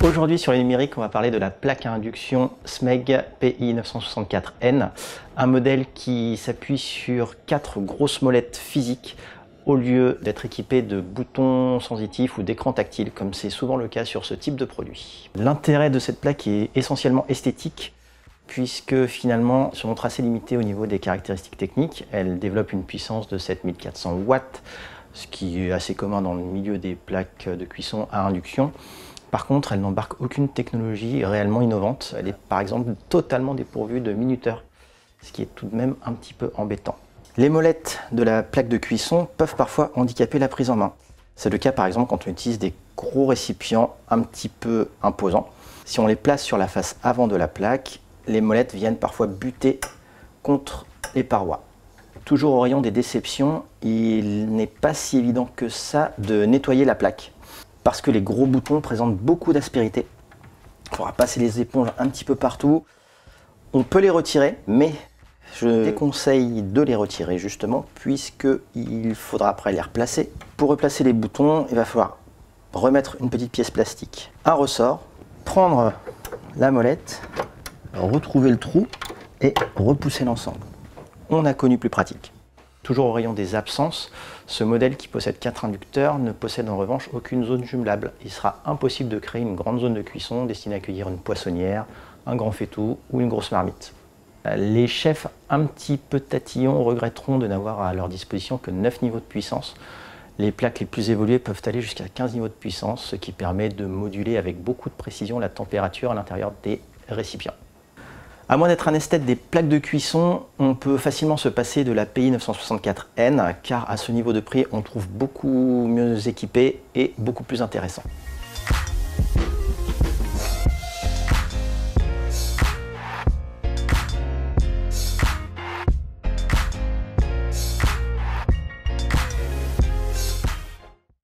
Aujourd'hui sur les numériques, on va parler de la plaque à induction SMEG PI964N, un modèle qui s'appuie sur 4 grosses molettes physiques au lieu d'être équipé de boutons sensitifs ou d'écran tactile, comme c'est souvent le cas sur ce type de produit. L'intérêt de cette plaque est essentiellement esthétique, puisque finalement, son tracé limité au niveau des caractéristiques techniques, elle développe une puissance de 7400 watts, ce qui est assez commun dans le milieu des plaques de cuisson à induction. Par contre, elle n'embarque aucune technologie réellement innovante. Elle est par exemple totalement dépourvue de minuteur, ce qui est tout de même un petit peu embêtant. Les molettes de la plaque de cuisson peuvent parfois handicaper la prise en main. C'est le cas par exemple quand on utilise des gros récipients un petit peu imposants. Si on les place sur la face avant de la plaque, les molettes viennent parfois buter contre les parois. Toujours au rayon des déceptions, il n'est pas si évident que ça de nettoyer la plaque, parce que les gros boutons présentent beaucoup d'aspérité. Il faudra passer les éponges un petit peu partout. On peut les retirer, mais je déconseille de les retirer justement, puisqu'il faudra après les replacer. Pour replacer les boutons, il va falloir remettre une petite pièce plastique, un ressort, prendre la molette, retrouver le trou et repousser l'ensemble. On a connu plus pratique. Toujours au rayon des absences, ce modèle qui possède 4 inducteurs ne possède en revanche aucune zone jumelable. Il sera impossible de créer une grande zone de cuisson destinée à accueillir une poissonnière, un grand faitout ou une grosse marmite. Les chefs un petit peu tatillons regretteront de n'avoir à leur disposition que 9 niveaux de puissance. Les plaques les plus évoluées peuvent aller jusqu'à 15 niveaux de puissance, ce qui permet de moduler avec beaucoup de précision la température à l'intérieur des récipients. À moins d'être un esthète des plaques de cuisson, on peut facilement se passer de la PI964N, car à ce niveau de prix, on trouve beaucoup mieux équipé et beaucoup plus intéressant.